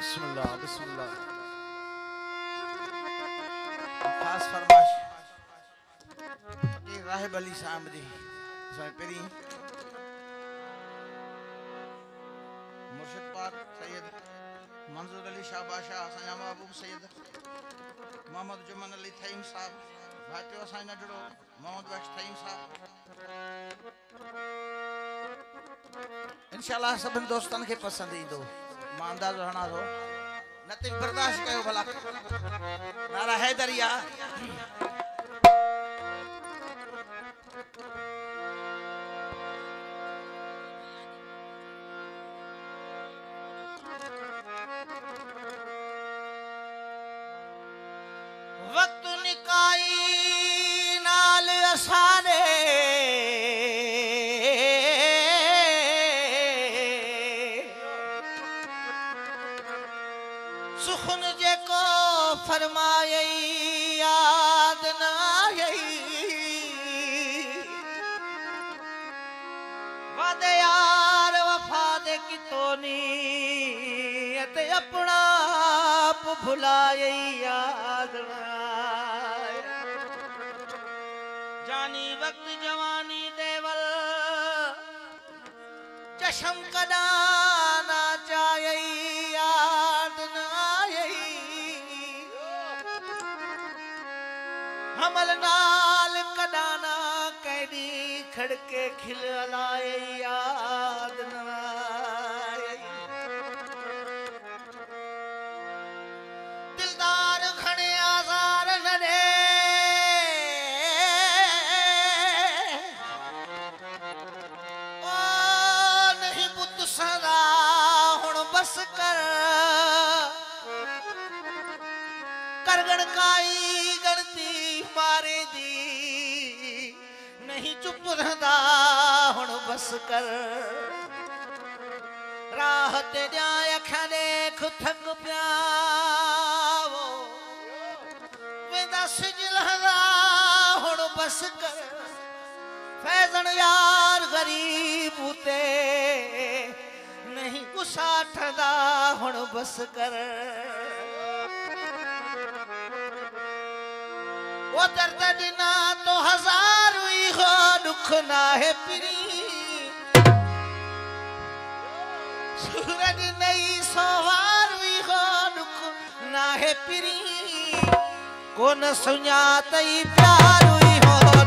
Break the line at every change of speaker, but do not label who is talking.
बिस्मिल्लाह बिस्मिल्लाह। खास फरमाइश ये राहिब अली साहब जी समय पेरी मुर्शिद पाक सैयद मंजूर अली शाह बादशाह असांजा महबूब सैयद मोहम्मद जुमन अली थईम साहब भाइटियो असांजो नंढड़ो मोहम्मद बख्श थईम साहब इंशाअल्लाह सभिनी दोस्तनि खे पसंदि ईंदो। मां अंदाज़ो हणा थो न त बर्दाश्त कयो भला नारा हैदरिया वक्त निकाई नाल असाने सुखन जेको फरमाए याद न आई वादे यार वफा दे कितोनी ते अपना आप भुलाए याद न आए जानी वक्त जवानी देवल चशम कदा ना चाहे याद न हमल नाल कदाना कैदी खड़के खिलाए याद न आए दिलदार घणे आज़ार न दे ओ नहीं पुत सदा हुण बस कर गणकाई गणती मारे दी नहीं चुप रहंदा हुण बस कर राह ते ॼाए अखियां देख थक पिया वेंदा सिज लहंदा हुण बस कर फैज़न यार गरीब ते नहीं गुस्सा ठंदा हुण बस कर वो दर्द दिना तो हजार हुई हो दुख ना है पिरी सूरज नहीं सवार हुई हो दुख ना है पिरी कौन सुना तई प्यार हुई हो